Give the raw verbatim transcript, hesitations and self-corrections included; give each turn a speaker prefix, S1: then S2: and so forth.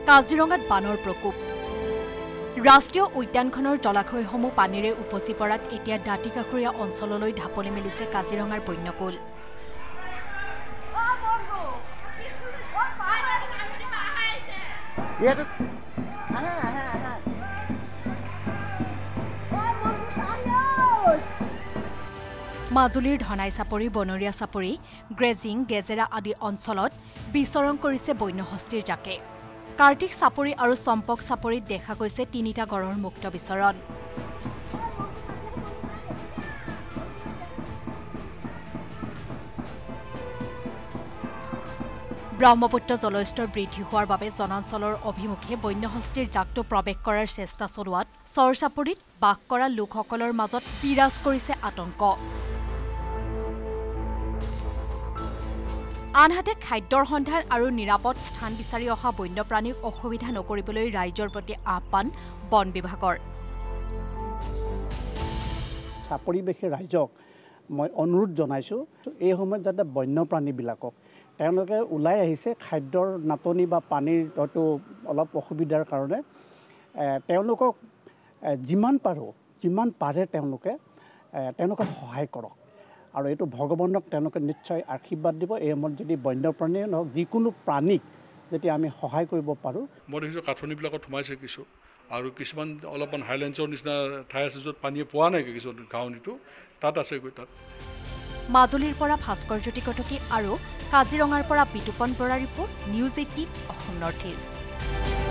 S1: কাজিৰঙাত বানৰ প্ৰকোপ ৰাষ্ট্ৰীয় উদ্যানখনৰ জলাশয়সমূহ পানীৰে উপচি পৰাত এতিয়া দাঁতিকাষৰীয়া অঞ্চললৈ ঢাপলি মেলিছে কাজিৰঙাৰ বন্যকুল মাজুলীৰ ধনাই চাপৰি বনৰীয়া চাপৰি গ্ৰেজিং গেজেৰা আদি অঞ্চলত বিচৰণ কৰিছে বন্যহস্তীৰ জাকে কাৰ্তিক চাপৰি আৰু চম্পক চাপৰিত দেখা গৈছে তিনিটা গড়ৰ মুক্ত বিচৰণ ব্ৰহ্মপুত্ৰ জলস্তৰ বৃদ্ধি হোৱাৰ বাবে জনাঞ্চলৰ অভিমুখে বন্যহস্তীৰ জাকটো প্ৰৱেশ কৰাৰ চেষ্টা চলোৱাত চৰ চাপৰিত বাস কৰা লোকসকলৰ মাজত বিৰাজ কৰিছে আতংক আনহাতে খাদ্যৰ সন্ধান আৰু নিৰাপদ স্থান বিচাৰি অহা বন্যপ্ৰাণীক অসুবিধা নকৰিবলৈ ৰাইজৰ প্ৰতি আহ্বান বন বিভাগৰ
S2: চাপৰিবাসী ৰাইজক মই অনুৰোধ জনাইছোঁ এই সময়ত যাতে বন্যপ্ৰাণীবিলাকক তেওঁলোকে ওলাই আহিছে খাদ্যৰ নাটনি বা পানীৰ হয়তো অলপ অসুবিধাৰ কাৰণে তেওঁলোকক যিমান পাৰোঁ যিমান পাৰে তেওঁলোকে তেওঁলোকে সহায় কৰক আৰু এইটো ভগৱানক তেওঁলোকে নিশ্চয় আশীৰ্বাদ দিব এই সময়ত যদি বন্যপ্ৰাণীয়ে নহওক যিকোনো প্ৰাণীক যদি আমি সহায় কৰিব পাৰোঁ
S3: মই দেখিছোঁ কাঠনিবিলাকত সোমাইছে কিছু আৰু কিছুমান অলপমান হাইলেণ্ডছৰ নিচিনা ঠাই আছে য'ত পানীয়ে পোৱা নাই কিছুমান ঘাঁহনিটো তাত আছেগৈ তাত
S1: মাজুলীৰ পৰা ভাস্কৰজ্যোতি কটকী আৰু কাজিৰঙাৰ পৰা বিতুপন বৰাৰ report News Eighteen Assam North east